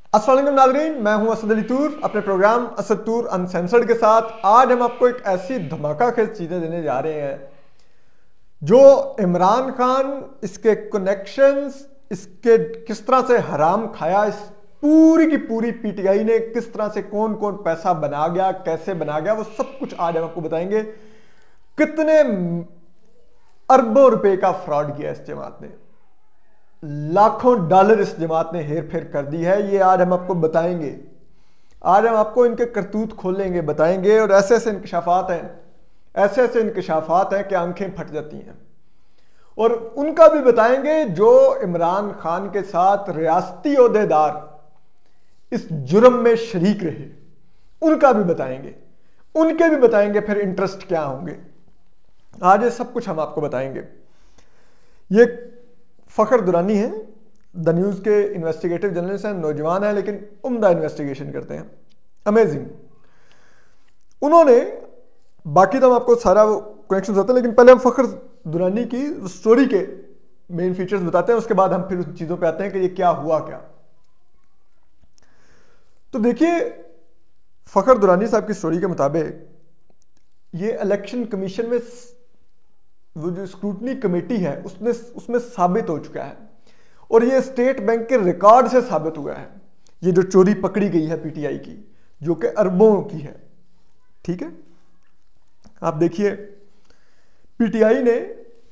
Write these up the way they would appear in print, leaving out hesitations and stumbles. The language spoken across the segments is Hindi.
अस्सलाम वालेकुम नाज़रीन, मैं हूं असद अली तूर अपने प्रोग्राम असद तूर अनसेंसर्ड के साथ। आज हम आपको एक ऐसी धमाका खेज चीज़ें देने जा रहे हैं जो इमरान खान, इसके कनेक्शंस, इसके किस तरह से हराम खाया, इस पूरी की पूरी पीटीआई ने किस तरह से कौन कौन पैसा बना गया, कैसे बना गया, वो सब कुछ आज हम आपको बताएंगे। कितने अरबों रुपए का फ्रॉड किया इस जमात ने, लाखों डॉलर इस जमात ने हेर फेर कर दी है। ये आज हम आपको बताएंगे। आज हम आपको इनके करतूत खोलेंगे, बताएंगे। और ऐसे ऐसे इंकशाफात हैं, ऐसे ऐसे इंकशाफात हैं कि आंखें फट जाती हैं। और उनका भी बताएंगे जो इमरान खान के साथ रियासती ओहदेदार इस जुर्म में शरीक रहे, उनका भी बताएंगे, उनके भी बताएंगे फिर इंटरेस्ट क्या होंगे। आज ये सब कुछ हम आपको बताएंगे। ये फखर दुरानी हैं, द न्यूज़ के इन्वेस्टिगेटिव जर्नलिस्ट हैं, नौजवान हैं लेकिन उम्दा इन्वेस्टिगेशन करते हैं, अमेजिंग। उन्होंने, बाकी तो हम आपको सारा कनेक्शन बताते हैं, लेकिन पहले हम फखर दुरानी की स्टोरी के मेन फीचर्स बताते हैं, उसके बाद हम फिर उस चीज़ों पे आते हैं कि ये क्या हुआ क्या। तो देखिए, फखर दुरानी साहब की स्टोरी के मुताबिक ये इलेक्शन कमीशन में वो जो स्क्रूटनी कमेटी है उसमें साबित हो चुका है, और ये स्टेट बैंक के रिकॉर्ड से साबित हुआ है। ये जो चोरी पकड़ी गई है पीटीआई की, जो कि अरबों की है, ठीक है। आप देखिए, पीटीआई ने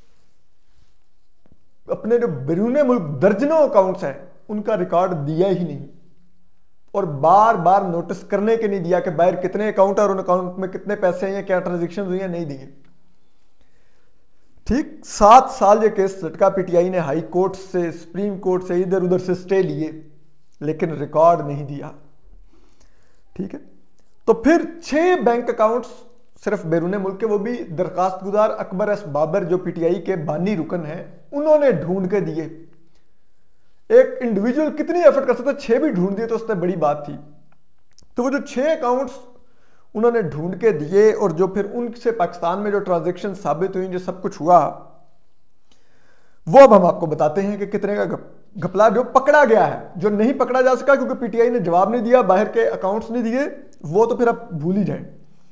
अपने जो बैरून मुल्क दर्जनों अकाउंट्स हैं उनका रिकॉर्ड दिया ही नहीं, और बार बार नोटिस करने के नहीं दिया कि बाहर कितने अकाउंट और उन अकाउंट में कितने पैसे हैं, क्या ट्रांजेक्शन हुई है, नहीं दिए। ठीक 7 साल ये केस लटका। पीटीआई ने हाई कोर्ट से, सुप्रीम कोर्ट से, इधर उधर से स्टे लिए, लेकिन रिकॉर्ड नहीं दिया, ठीक है। तो फिर 6 बैंक अकाउंट्स सिर्फ बैरून मुल्क के, वो भी दरखास्त गुजार अकबर एस बाबर जो पीटीआई के बानी रुकन हैं, उन्होंने ढूंढ के दिए। एक इंडिविजुअल कितनी एफर्ट कर सकता है, 6 भी ढूंढ दिए तो उससे बड़ी बात थी। तो वो जो 6 अकाउंट्स उन्होंने ढूंढ के दिए, और जो फिर उनसे पाकिस्तान में जो ट्रांजैक्शन साबित हुई, जो सब कुछ हुआ, वो अब हम आपको बताते हैं कि कितने का घपला जो पकड़ा गया है। जो नहीं पकड़ा जा सका क्योंकि पीटीआई ने जवाब नहीं दिया, बाहर के अकाउंट्स नहीं दिए, वो तो फिर आप भूल ही जाएं।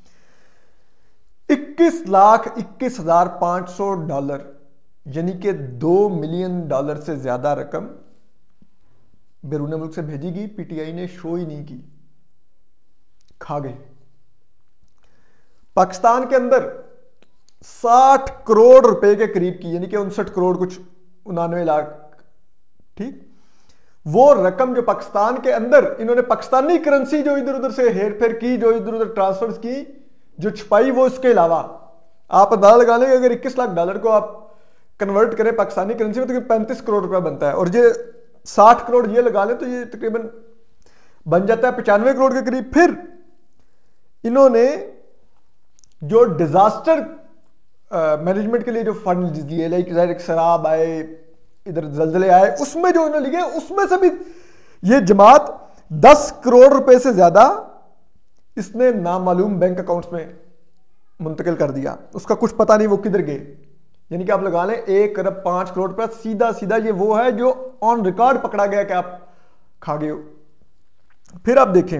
$21,21,500 यानी कि $2 मिलियन से ज्यादा रकम बैरून मुल्क से भेजी गई। पीटीआई ने शो ही नहीं की, खा गए। पाकिस्तान के अंदर 60 करोड़ रुपए के करीब की, यानी कि 59 करोड़ कुछ 99 लाख, ठीक, वो रकम जो पाकिस्तान के अंदर इन्होंने पाकिस्तानी करेंसी जो इधर उधर से हेर फेर की, जो इधर उधर ट्रांसफर की, जो छुपाई, वो इसके अलावा आप अंदाजा लगा लेंगे अगर $21 लाख को आप कन्वर्ट करें पाकिस्तानी करेंसी में तो 35 करोड़ रुपया बनता है, और ये 60 करोड़ ये लगा लें तो ये तकरीबन बन जाता है 95 करोड़ के करीब। फिर इन्होंने जो डिजास्टर मैनेजमेंट के लिए जो फंड लिए, लाइक शराब आए, इधर जल्जले आए, उसमें जो उन्होंने लिए, उसमें से भी ये जमात 10 करोड़ रुपए से ज्यादा इसने नामालूम बैंक अकाउंट्स में मुंतकिल कर दिया। उसका कुछ पता नहीं वो किधर गए। यानी कि आप लगा लें 1 अरब 5 करोड़ रुपया सीधा सीधा ये वो है जो ऑन रिकॉर्ड पकड़ा गया कि आप खा गए हो। फिर आप देखें,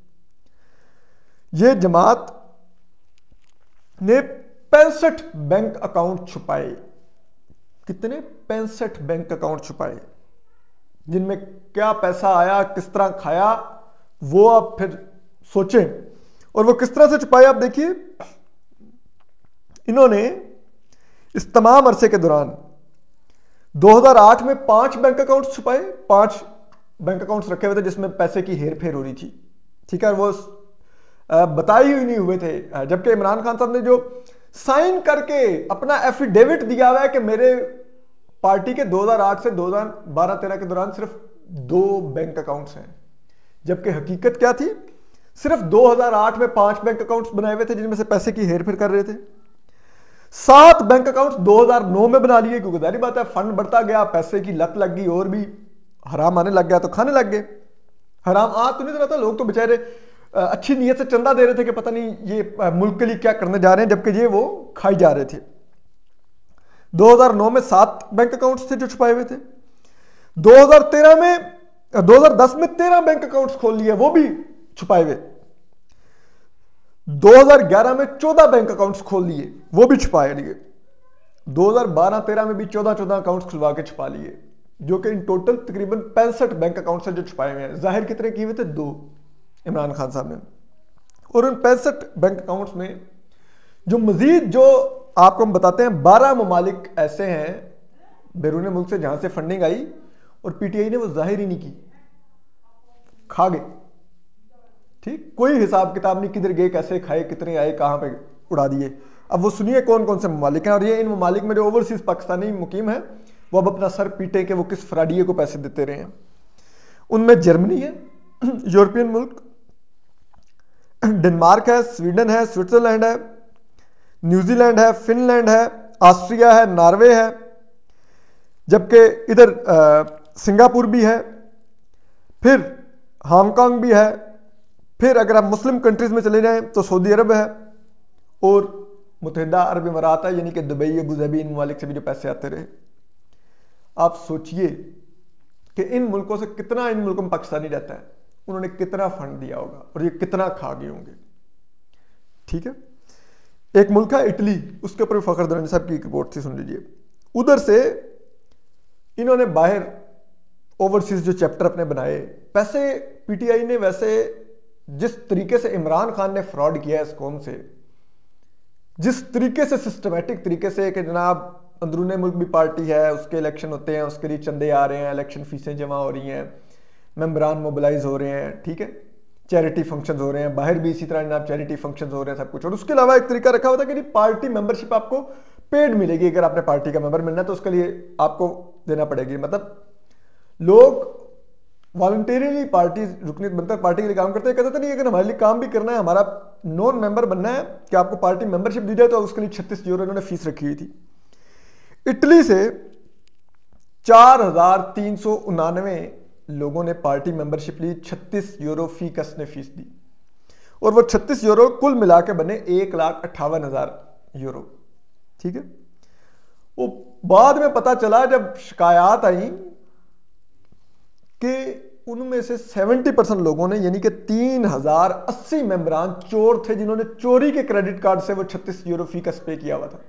ये जमात ने 65 बैंक अकाउंट छुपाए। कितने? 65 बैंक अकाउंट छुपाए, जिनमें क्या पैसा आया, किस तरह खाया, वो आप फिर सोचें। और वो किस तरह से छुपाए आप देखिए। इन्होंने इस तमाम अरसे के दौरान 2008 में 5 बैंक अकाउंट छुपाए, 5 बैंक अकाउंट्स रखे हुए थे जिसमें पैसे की हेर फेर हो रही थी, ठीक है। वो बताए ही नहीं हुए थे, जबकि इमरान खान साहब ने जो साइन करके अपना एफिडेविट दिया हुआ है कि मेरे पार्टी के 2008 से 2012-13 के दौरान सिर्फ 2 बैंक अकाउंट्स हैं, जबकि हकीकत क्या थी, सिर्फ 2008 में 5 बैंक अकाउंट्स बनाए हुए थे जिनमें से पैसे की हेर फेर कर रहे थे। 7 बैंक अकाउंट्स 2009 में बना लिए, क्योंकि जाहिर बात है फंड बढ़ता गया, पैसे की लत लग गई, और भी हराम आने लग गया तो खाने लग गए। हराम आ तो नहीं रहा था, लोग तो बेचारे अच्छी नीयत से चंदा दे रहे थे कि पता नहीं ये मुल्क के लिए क्या करने जा रहे हैं, जबकि ये वो खाई जा रहे थे। 2009 में 7 बैंक अकाउंट्स थे जो छुपाए हुए थे। 2013 में 2010 में 13 बैंक अकाउंट्स खोल लिए, वो भी छुपाए हुए। 2011 में 14 बैंक अकाउंट्स खोल लिए, वो भी छुपाए लिए। 2012-13 में भी 14 अकाउंट्स खुलवा के छुपा लिए, जो कि इन टोटल तकरीबन 65 बैंक अकाउंट्स हैं जो छुपाए हुए हैं। जाहिर कितने किए हुए थे? 2, इमरान खान साहब ने। और उन 65 बैंक अकाउंट्स में जो मजीद जो आपको हम बताते हैं, 12 ममालिक ऐसे हैं बैरून मुल्क से जहां से फंडिंग आई और पीटीआई ने वो जाहिर ही नहीं की, खा गए। ठीक, कोई हिसाब किताब नहीं, किधर गए, कैसे खाए, कितने आए, कहां पे उड़ा दिए। अब वो सुनिए कौन कौन से ममालिक हैं, और ये इन ममालिक में जो ओवरसीज पाकिस्तानी मुकीम है वो अब अपना सर पीटे कि वो किस फ्राडिये को पैसे देते रहे हैं। उनमें जर्मनी है, यूरोपियन मुल्क, डेनमार्क है, स्वीडन है, स्विट्जरलैंड है, न्यूजीलैंड है, फिनलैंड है, ऑस्ट्रिया है, नॉर्वे है, जबकि इधर सिंगापुर भी है, फिर हांगकांग भी है, फिर अगर आप मुस्लिम कंट्रीज में चले जाएं तो सऊदी अरब है और मुत्तहिदा अरब अमीरात है, यानी कि दुबई, अबू धाबी, इन ममालिक से भी जो पैसे आते रहे। आप सोचिए कि इन मुल्कों से कितना, इन मुल्कों में पाकिस्तानी रहता है, उन्होंने कितना फंड दिया होगा और ये कितना खा गए होंगे। ठीक है, एक मुल्क है इटली, उसके ऊपर फखर दुरानी साहब की एक रिपोर्ट थी, सुन लीजिए। उधर से इन्होंने बाहर ओवरसीज जो चैप्टर अपने बनाए, पैसे पीटीआई ने वैसे जिस तरीके से इमरान खान ने फ्रॉड किया है इस कौम से, जिस तरीके से सिस्टमेटिक तरीके से कि जनाब अंदरूने मुल्क भी पार्टी है, उसके इलेक्शन होते हैं, उसके लिए चंदे आ रहे हैं, इलेक्शन फीसें जमा हो रही हैं, मेंबरान मोबिलाइज हो रहे हैं, ठीक है, चैरिटी फंक्शंस हो रहे हैं, बाहर भी इसी तरह जनाब चैरिटी फंक्शंस हो रहे हैं, सब कुछ। और उसके अलावा एक तरीका रखा हुआ था कि पार्टी मेंबरशिप आपको पेड मिलेगी, अगर आपने पार्टी का मेंबर मिलना है तो उसके लिए आपको देना पड़ेगी। मतलब लोग वॉलंटियरली पार्टी रुकनी बनकर पार्टी के लिए काम करते हैं, कहते थे नहीं अगर हमारे लिए काम भी करना है, हमारा नॉन मेंबर बनना है कि आपको पार्टी मेंबरशिप दी जाए, तो उसके लिए 36 यूरो इन्होंने फीस रखी हुई थी। इटली से 4,399 लोगों ने पार्टी मेंबरशिप ली, 36 यूरो फी कस ने फीस दी, और वो 36 यूरो कुल मिला के बने 1,58,000 यूरो। ठीक है, वो बाद में पता चला जब शिकायत आई कि उनमें से 70% लोगों ने, यानी कि 3,080 मेंबरान चोर थे जिन्होंने चोरी के क्रेडिट कार्ड से वो 36 यूरो फी कस पे किया हुआ था।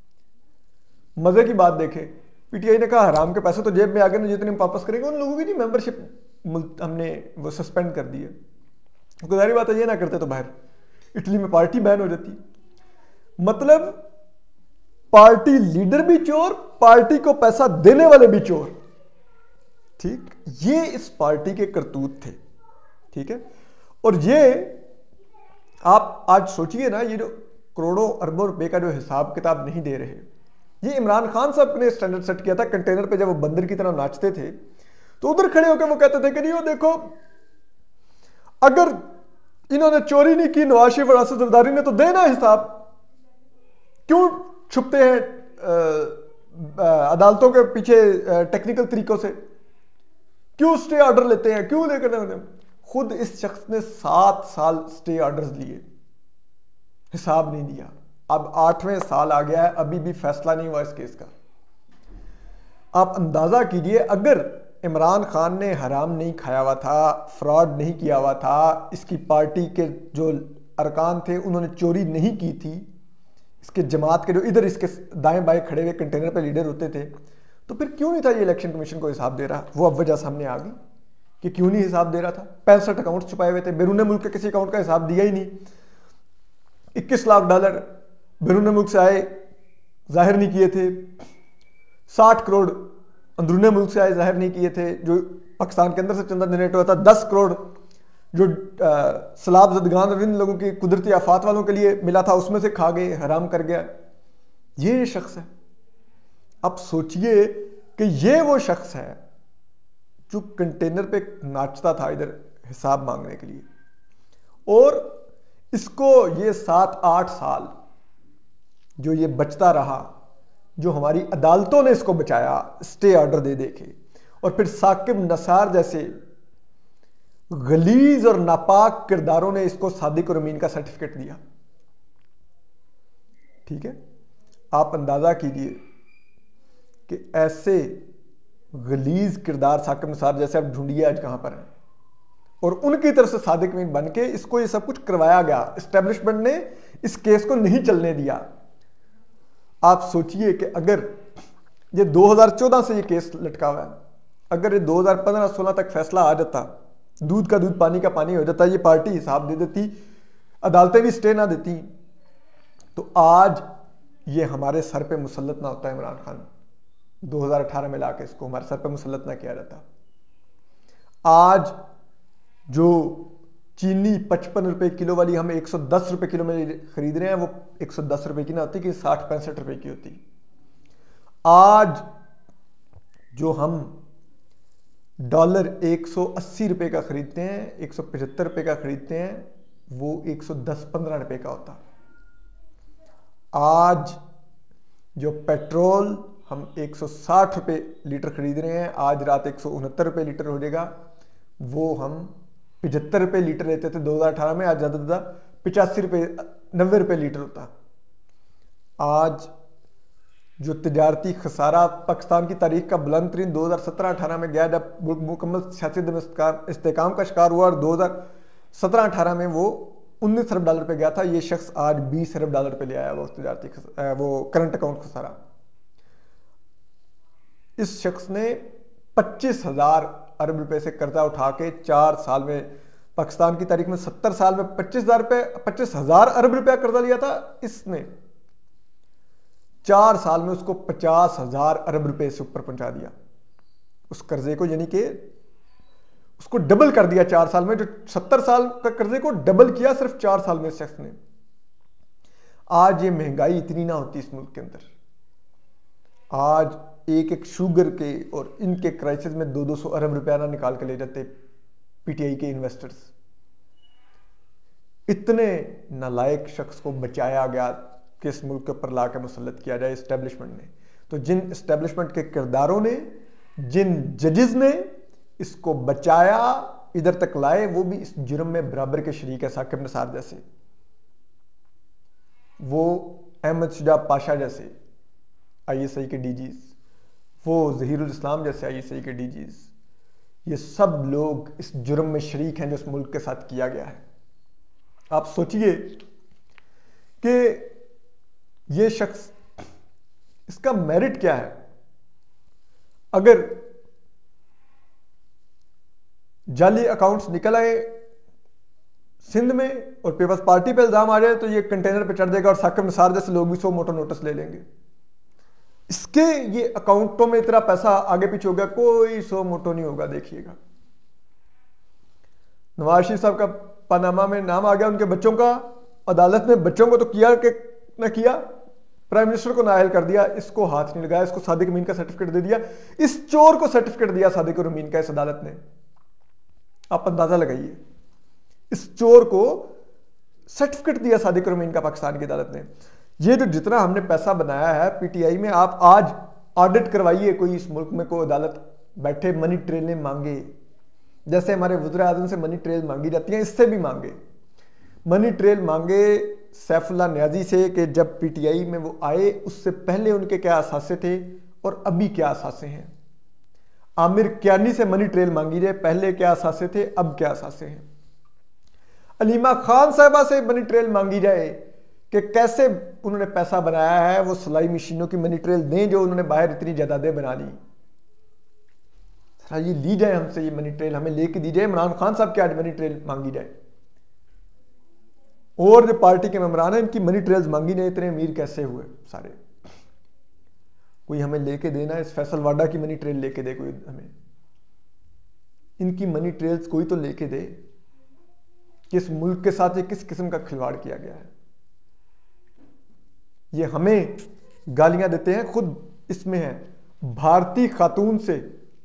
मजे की बात देखे, पीटीआई ने कहा हराम के पैसे तो जेब में आ गए, जितने हम वापस करेंगे। उन लोगों की नहीं मेंबरशिप हमने वो सस्पेंड कर दी है। गुजारी बात है, ये ना करते तो बाहर इटली में पार्टी बैन हो जाती। मतलब पार्टी लीडर भी चोर, पार्टी को पैसा देने वाले भी चोर। ठीक, ये इस पार्टी के करतूत थे। ठीक है, और ये आप आज सोचिए ना, ये जो करोड़ों अरबों रुपए का जो हिसाब किताब नहीं दे रहे, ये इमरान खान साहब ने स्टैंडर्ड सेट किया था। कंटेनर पे जब वो बंदर की तरह नाचते थे तो उधर खड़े होकर वो कहते थे कि नहीं वो देखो, अगर इन्होंने चोरी नहीं की, नवाज शरीफ और असद जरदारी ने, तो देना हिसाब। क्यों छुपते हैं अदालतों के पीछे टेक्निकल तरीकों से, क्यों स्टे ऑर्डर लेते हैं, क्यों लेकर? खुद इस शख्स ने 7 साल स्टे ऑर्डर्स लिए, हिसाब नहीं दिया। अब 8वें साल आ गया है, अभी भी फैसला नहीं हुआ इस केस का। आप अंदाजा कीजिए, अगर इमरान खान ने हराम नहीं खाया हुआ था, फ्रॉड नहीं किया हुआ था, इसकी पार्टी के जो अरकान थे उन्होंने चोरी नहीं की थी, इसके जमात के जो इधर इसके दाएं बाएं खड़े हुए कंटेनर पे लीडर होते थे, तो फिर क्यों नहीं था ये इलेक्शन कमीशन को हिसाब दे रहा? वो अब वजह सामने आ गई कि क्यों नहीं हिसाब दे रहा था। 65 अकाउंट छुपाए हुए थे, बैरून मुल्क के किसी अकाउंट का हिसाब दिया ही नहीं। 21 लाख डॉलर बैरून मुल्क से आए, जाहिर नहीं किए थे। 60 करोड़ अंदरूने मुल्क से आए, जाहिर नहीं किए थे, जो पाकिस्तान के अंदर से चंदा जनरेट हुआ था। 10 करोड़ जो सलाब जदगान और इन लोगों की कुदरती आफात वालों के लिए मिला था, उसमें से खा गए, हराम कर गया। ये शख्स है। अब सोचिए कि ये वो शख्स है जो कंटेनर पे नाचता था इधर हिसाब मांगने के लिए, और इसको ये 7-8 साल जो ये बचता रहा, जो हमारी अदालतों ने इसको बचाया स्टे ऑर्डर दे दे के, और फिर साकिब नसार जैसे गलीज और नापाक किरदारों ने इसको सादिक और अमीन का सर्टिफिकेट दिया। ठीक है, आप अंदाजा कीजिए कि ऐसे गलीज किरदार साकिब निसार जैसे आप ढूंढिए आज कहां पर हैं, और उनकी तरफ से सादिक अमीन बन के इसको ये सब कुछ करवाया गया। एस्टेब्लिशमेंट ने इस केस को नहीं चलने दिया। आप सोचिए कि अगर ये 2014 से ये केस लटका हुआ है, अगर ये 2015-16 तक फैसला आ जाता, दूध का दूध पानी का पानी हो जाता, ये पार्टी हिसाब दे देती, अदालतें भी स्टे ना देती, तो आज ये हमारे सर पे मुसल्लत ना होता इमरान खान। 2018 में लाके इसको हमारे सर पे मुसल्लत ना किया जाता। आज जो चीनी 55 रुपए किलो वाली हम 110 रुपए किलो में खरीद रहे हैं, वो 110 रुपए की ना होती कि 60-65 रुपए की होती। आज जो हम डॉलर 180 रुपए का खरीदते हैं, 175 रुपए का खरीदते हैं, वो 110-15 रुपए का होता। आज जो पेट्रोल हम 160 रुपए लीटर खरीद रहे हैं, आज रात 169 रुपए लीटर हो जाएगा। वो हम 75 रुपए लीटर लेते थे 2018 में, आज ज़्यादा से ज़्यादा 85 रुपए 90 रुपए लीटर होता। आज जो तिजारती खसारा पाकिस्तान की तारीख का बुलंद तरीन 2017-18 में गया, जब मुकम्मल सियासी इस्तेकाम का शिकार हुआ, और 2017-18 में वो 19 अरब डॉलर पे गया था। ये शख्स आज 20 अरब डॉलर पे ले आया वो तिजारती वो करंट अकाउंट खसारा। इस शख्स ने 25,000 अरब रुपए से कर्जा उठा के 4 साल में, पाकिस्तान की तारीख में 70 साल में 25,000 अरब रुपया कर्जा लिया था। इसने 4 साल में उसको 50,000 अरब रुपए से ऊपर पहुंचा दिया उस कर्जे को, यानी कि उसको डबल कर दिया 4 साल में। जो 70 साल का कर्जे को डबल किया सिर्फ 4 साल में इस शख्स ने। आज ये महंगाई इतनी ना होती इस मुल्क के अंदर, आज एक एक शुगर के और इनके क्राइसिस में 200-200 अरब रुपया ना निकाल के ले जाते पीटीआई के इन्वेस्टर्स। इतने नालायक शख्स को बचाया गया कि इस मुल्क के ऊपर ला के मुसल्लत किया जाए इस्टेब्लिशमेंट ने। तो जिन इस्टेब्लिशमेंट के किरदारों ने, जिन जजेस ने इसको बचाया, इधर तक लाए, वो भी इस जुर्म में बराबर के शरीक है। साकिब निसार जैसे, वो अहमद शुजा पाशा जैसे आईएसआई के डीजीज, वो जहीरुल इस्लाम जैसे आईएसआई के डीजीज, ये सब लोग इस जुर्म में शरीक हैं जो इस मुल्क के साथ किया गया है। आप सोचिए कि ये शख्स, इसका मेरिट क्या है? अगर जाली अकाउंट्स निकल आए सिंध में और पीपल्स पार्टी पे इल्जाम आ जाए तो ये कंटेनर पे चढ़ जाएगा और साकिब निसार जैसे लोग भी 100 मोटो नोटिस ले लेंगे। इसके ये अकाउंटों में इतना पैसा आगे पीछे हो गया, कोई 100 मोटो नहीं होगा। देखिएगा नवाज शरीफ साहब का पनामा में नाम आ गया, उनके बच्चों का, अदालत ने बच्चों को तो किया कि न किया, प्राइम मिनिस्टर को नाअहल कर दिया, इसको हाथ नहीं लगाया, इसको सादिक अमीन का सर्टिफिकेट दे दिया, इस चोर को सर्टिफिकेट दिया सादिक अमीन का इस अदालत ने। आप अंदाजा लगाइए, इस चोर को सर्टिफिकेट दिया सादिक अमीन का पाकिस्तान की अदालत ने। ये जो जितना हमने पैसा बनाया है पीटीआई में, आप आज ऑडिट करवाइए, कोई इस मुल्क में कोई अदालत बैठे मनी ट्रेलें मांगे, जैसे हमारे वज़ीर आज़म से मनी ट्रेल मांगी जाती हैं, इससे भी मांगे मनी ट्रेल मांगे सैफुल्लाह नियाजी से कि जब पीटीआई में वो आए उससे पहले उनके क्या असासे थे और अभी क्या असासे हैं। आमिर कियानी से मनी ट्रेल मांगी जाए, पहले क्या असासे थे, अब क्या असासे हैं। अलीमा खान साहबा से मनी ट्रेल मांगी जाए कि कैसे उन्होंने पैसा बनाया है, वो सिलाई मशीनों की मनी ट्रेल दें जो उन्होंने बाहर इतनी जायदादें बना ली। ये ली जाए हमसे, ये मनी ट्रेल हमें लेके दी जाए। इमरान खान साहब की आज मनी ट्रेल मांगी जाए, और जो पार्टी के मेंबरान हैं इनकी मनी ट्रेल्स मांगी जाए। इतने अमीर कैसे हुए सारे? कोई हमें लेके देना, इस फैसल वाडा की मनी ट्रेल लेके दे कोई हमें, इनकी मनी ट्रेल्स कोई तो लेके दे। किस मुल्क के साथ ये किस किस्म का खिलवाड़ किया गया है? ये हमें गालियां देते हैं, खुद इसमें है भारतीय खातून से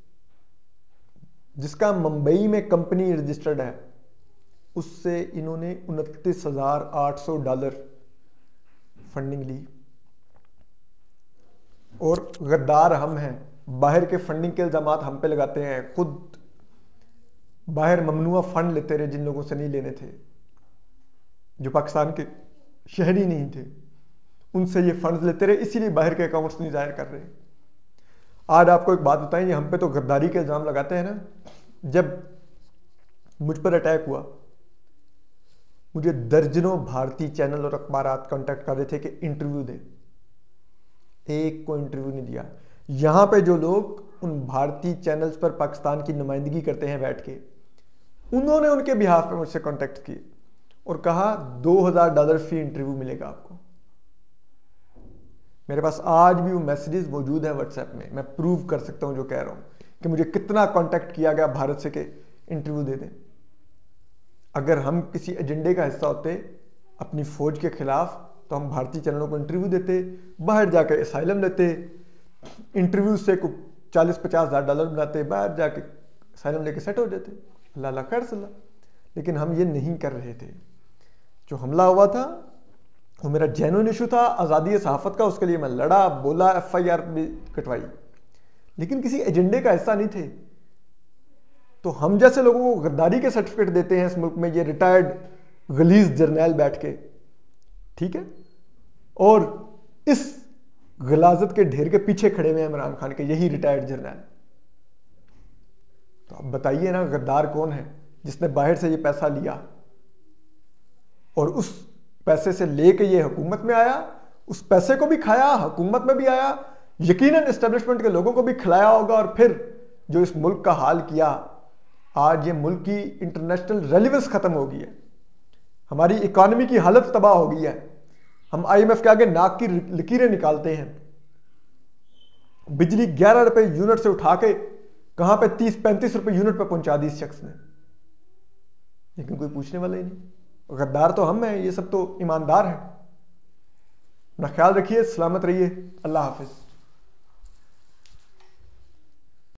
जिसका मुंबई में कंपनी रजिस्टर्ड है, उससे इन्होंने $29,800 फंडिंग ली। और गद्दार हम हैं, बाहर के फंडिंग के इल्जाम हम पे लगाते हैं। खुद बाहर ममनुआ फंड लेते रहे जिन लोगों से नहीं लेने थे, जो पाकिस्तान के शहरी नहीं थे, उनसे ये फंड्स लेते रहे, इसीलिए बाहर के अकाउंट्स नहीं जाहिर कर रहे। आज आपको एक बात बताएं, ये हम पे तो गद्दारी के इल्ज़ाम लगाते हैं ना। जब मुझ पर अटैक हुआ, मुझे दर्जनों भारतीय चैनल और अखबारात कांटेक्ट कर रहे थे कि इंटरव्यू दे, एक को इंटरव्यू नहीं दिया। यहां पे जो लोग उन भारतीय चैनल्स पर पाकिस्तान की नुमाइंदगी करते हैं बैठ के, उन्होंने उनके बिहाफ पे मुझसे कांटेक्ट किए और कहा $2000 फी इंटरव्यू मिलेगा आपको। मेरे पास आज भी वो मैसेजेस मौजूद हैं व्हाट्सएप में, मैं प्रूव कर सकता हूं जो कह रहा हूं कि मुझे कितना कांटेक्ट किया गया भारत से कि इंटरव्यू दे दें। अगर हम किसी एजेंडे का हिस्सा होते अपनी फौज के खिलाफ, तो हम भारतीय चैनलों को इंटरव्यू देते, बाहर जाकर असाइलम लेते, इंटरव्यू से कुछ 40-50 हज़ार डॉलर बनाते, बाहर जाके असाइलम लेके सेट हो जाते, अल्लाह खैर सल्ला। लेकिन हम ये नहीं कर रहे थे। जो हमला हुआ था वो मेरा जेन्युइन इशू था, आज़ादी सहाफ़त का, उसके लिए मैं लड़ा, बोला, FIR भी कटवाई, लेकिन किसी एजेंडे का हिस्सा नहीं थे। तो हम जैसे लोगों को गद्दारी के सर्टिफिकेट देते हैं इस मुल्क में ये रिटायर्ड गलीज जर्नैल बैठ के, ठीक है, और इस गलाजत के ढेर के पीछे खड़े हुए हैं इमरान खान के यही रिटायर्ड जर्नैल। तो अब बताइए ना, गद्दार कौन है जिसने बाहर से ये पैसा लिया और उस पैसे से लेके ये हुकूमत में आया, उस पैसे को भी खाया, हुकूमत में भी आया, यकीनन एस्टेब्लिशमेंट के लोगों को भी खिलाया होगा, और फिर जो इस मुल्क का हाल किया, आज ये मुल्क की इंटरनेशनल रेलिवेंस खत्म हो गई है, हमारी इकॉनमी की हालत तबाह हो गई है, हम IMF के आगे नाक की लकीरें निकालते हैं। बिजली 11 रुपए यूनिट से उठा के कहां पे 30-35 रुपए यूनिट पे पहुंचा दी इस शख्स ने, लेकिन कोई पूछने वाला ही नहीं। गद्दार तो हम हैं, ये सब तो ईमानदार हैं। अपना ख्याल रखिए, सलामत रहिए, अल्लाह हाफिज।